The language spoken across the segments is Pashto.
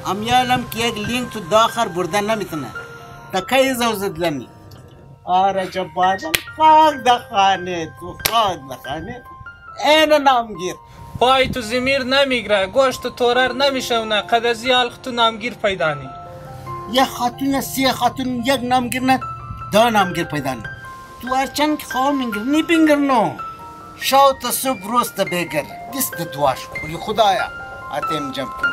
میالم که یک لینک تو داخل بردن نمیتونه تکای زوزد لمی آره جبادم خاک دخانه تو خاک دخانه این نامگیر پای تو زمیر نمیگره گوشت تورر نمیشونه قد از یالخ تو نامگیر پیدا نی یک خاتون سی خاتون یک نامگیر نه دا نامگیر پیدا نی تو هرچند که خواه منگر نی بینگر نو شاو تا صبح روز تا بگر دست دواش کلی خدایا آتیم جمع کن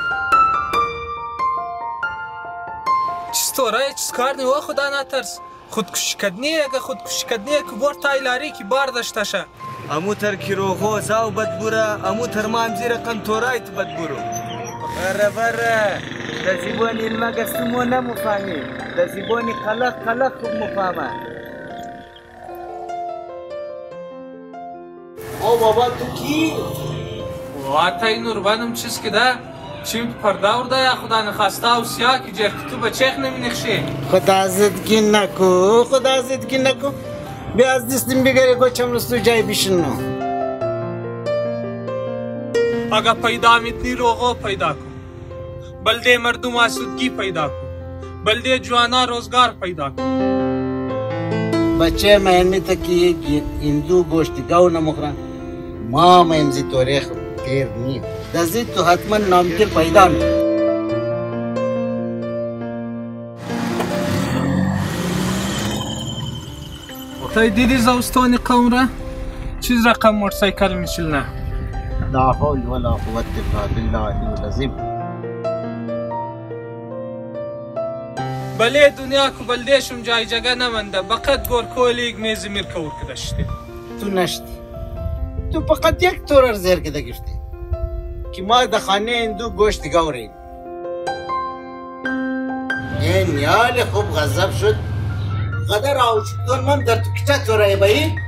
چیز تورای چیز کار نی و خدا نترس خودکشی کردنی اگه خودکشی کردنی که بور تایلاری که بار داشته شه امو تر کیروغو زاو بدبوره امو تر مامزیر قنطورایت بدبورو بره دزیبونی المگستمو نمفهمی دزیبونی قلق خوب مفهمه او بابا تو کی؟ واتای نوربانم چیز که ده چیم پرده ورده یا خدا نخواسته و سیاه که جرک تو بچه نمی نخشه خدا زدگی نکو بیا از دستیم بگره گوچم رستو جای بیشنو اگه پیدا میتنی روغو پیدا کن بلده مردم آسودگی پیدا کن بلده جوانا روزگار پیدا کن بچه مهنی تا که یک هندو گوشتی گاو نمخرن ما مهمزی توریخ تیر نیم دزید تو حتما نامگیر پیدا نیم تای دیدی زوستانی قوم را؟ چیز رقم موترسایکل میشل نه لا حول ولا قوة الا بالله العظیم بله دنیا کو بلدهشم جای جگه نمانده بقید گور کولیگ میزی میر کور کدشتی تو نشتی تو فقط یک تورر زیر کده گشتی که ما در خانه هندو گوشت گوریم این یال خوب غضب شد قدر آوشکان من در تو کچه تورای بایی